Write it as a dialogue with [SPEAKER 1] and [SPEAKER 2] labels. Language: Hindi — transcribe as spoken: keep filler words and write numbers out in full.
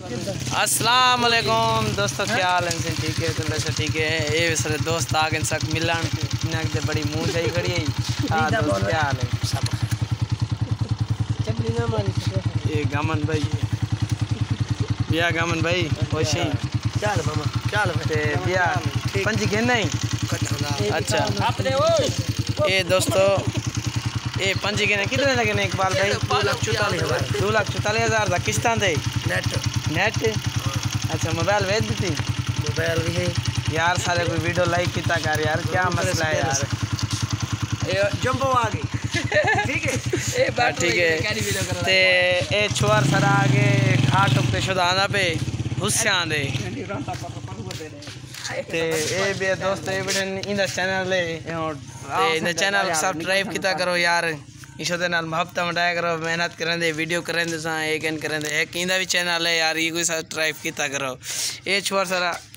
[SPEAKER 1] अस्सलाम वालेकुम दोस्तों, क्या हाल है? ठीक है, चल रहा ठीक है। ये सारे दोस्त आ गए सक मिलन इन्हें के बड़ी मुंह सही खड़ी है। हां दोस्त, क्या हाल है? सब चपली ना मारी। ये गमन भाई, बिया गमन भाई खुशी। चल मामा चल ते बिया पंजी के नहीं। अच्छा अपने ओ ये दोस्तों ये पंजी के कितने लगे ने इकबाल भाई? दो लाख चौतालीस हजार दो लाख चौतालीस हजार का किस्तां दे नेट नेट। अच्छा मोबाइल भेज दी? मोबाइल भी है यार। सारे कोई वीडियो लाइक किया कर यार, क्या मसला है यार? ये जंबो आ गई ठीक है ए बात ठीक है। ते ए छोर सरा आगे घाट पे शुदाना पे गुस्से आंदे ते ए बे दोस्त ए बड़े इंदा चैनल है ते इन चैनल सब्सक्राइब किया करो यार। इशो दे नाल मोहब्बत मटाया करो, मेहनत करेंदे वीडियो करेंदे सा एक इन करेंदे एक इंदा भी चैनल है यार, ये कोई सब्सक्राइब किया करो। ए छोर सरा